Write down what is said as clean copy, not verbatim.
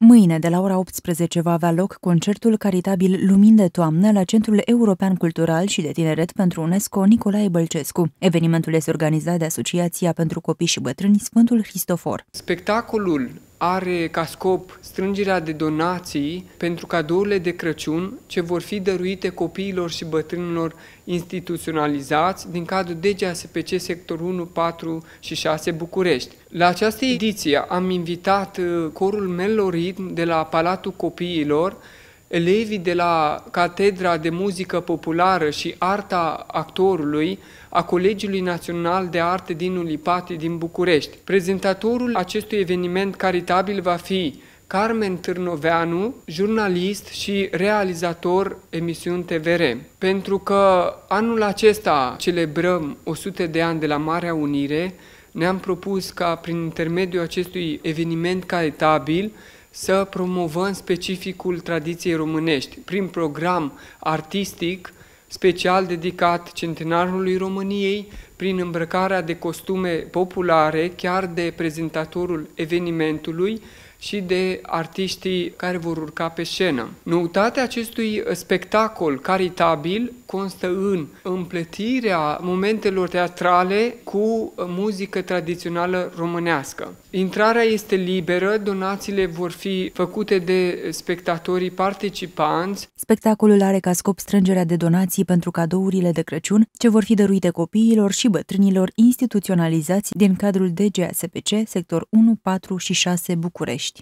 Mâine, de la ora 18, va avea loc concertul caritabil Lumini de Toamnă la Centrul European Cultural și de Tineret pentru UNESCO Nicolae Bălcescu. Evenimentul este organizat de Asociația pentru Copii și Bătrâni Sfântul Hristofor. Spectacolul are ca scop strângerea de donații pentru cadourile de Crăciun ce vor fi dăruite copiilor și bătrânilor instituționalizați din cadrul DGASPC sectorul 1, 4 și 6 București. La această ediție am invitat corul Meloritm de la Palatul Copiilor, elevii de la Catedra de Muzică Populară și Arta Actorului a Colegiului Național de Arte din Ulipati din București. Prezentatorul acestui eveniment caritabil va fi Carmen Târnoveanu, jurnalist și realizator emisiuni TVR. Pentru că anul acesta celebrăm 100 de ani de la Marea Unire, ne-am propus ca prin intermediul acestui eveniment caritabil să promovăm specificul tradiției românești prin program artistic special dedicat centenarului României, prin îmbrăcarea de costume populare, chiar de prezentatorul evenimentului și de artiștii care vor urca pe scenă. Noutatea acestui spectacol caritabil constă în împletirea momentelor teatrale cu muzică tradițională românească. Intrarea este liberă, donațiile vor fi făcute de spectatorii participanți. Spectacolul are ca scop strângerea de donații pentru cadourile de Crăciun ce vor fi dăruite copiilor și bătrânilor instituționalizați din cadrul DGASPC sector 1, 4 și 6 București.